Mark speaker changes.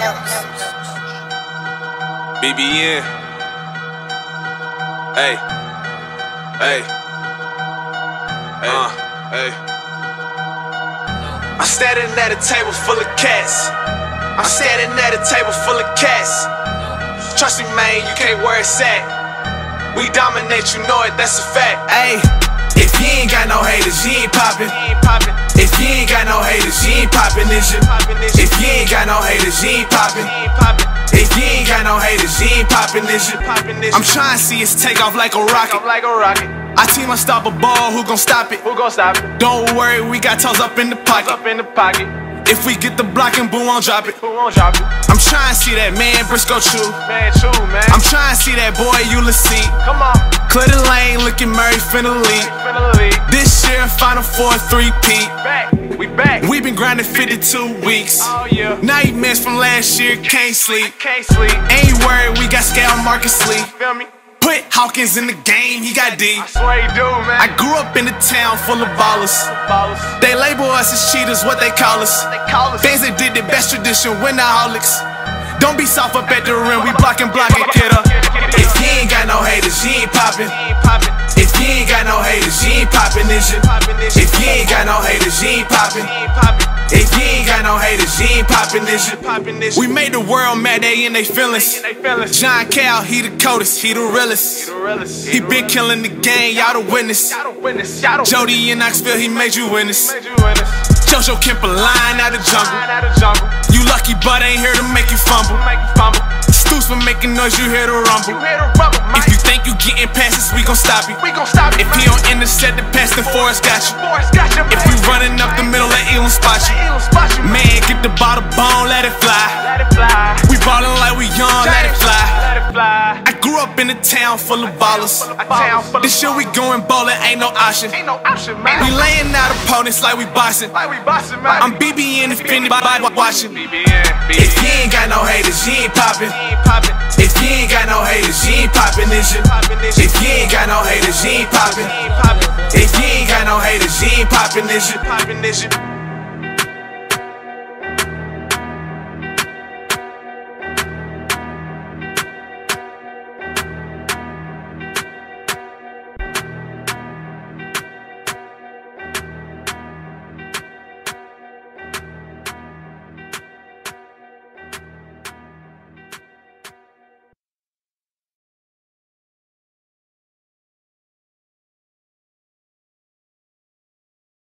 Speaker 1: BBN. Hey. Hey. Hey. I'm standing at a table full of cats. I'm standing at a table full of cats. Trust me, man, you can't wear a sack. We dominate, you know it, that's a fact. Ayy, if you ain't got no haters, you ain't poppin'. If you ain't got no haters, you ain't poppin', is you? If you ain't got no haters, you ain't poppin'. If you ain't got no haters, you ain't poppin', is you? I'm trying to see us take off like a rocket. Our team unstoppable, who gon' stop it? Don't worry, we got toes up in the pocket. If we get the block and boom, won't drop it. I'm trying to see that man Briscoe Chew. I'm trying to see that boy Ulysses. Clear the lane, looking Murray finna lead. This year, Final Four 3-peat. We been grinding 52 weeks. Nightmares from last year, can't sleep. Ain't worried, we got scale Marcus Lee. Put Hawkins in the game, he got D. I grew up in a town full of ballers. They label us as cheaters, what they call us. Things they did the best tradition, winaholics. Don't be soft up at the rim, we blocking, get up. If you ain't got no haters, you ain't poppin'. If you ain't got no haters, you ain't poppin', is you? If you ain't got no haters, you ain't poppin'. If you ain't got no haters, you ain't poppin', is you? We made the world mad, they in they feelings. John Cal, he the coldest, he the realest. He been killing the game, y'all the witness. Jody in Knoxville, he made you witness. JoJo Kemper line out the jungle. You lucky, but ain't here to make you fumble. Stoops for making noise, you hear the rumble. If you think you getting past us, we gon' stop you. If he don't intercept the pass, then Forrest got you. If we running up the middle, let Elon spot you. Man, get the ball the bone, let it fly. We ballin' like we young, let it fly. I grew up in a town full of ballers. This year we going bowling, ain't no option. We laying out opponents like we boxing. I'm BBN offended by watching. If you ain't got no haters, you ain't poppin'. If you ain't got no haters, you ain't poppin', is you? If you ain't got no haters, you ain't poppin'. If you ain't got no haters, you ain't poppin', is you?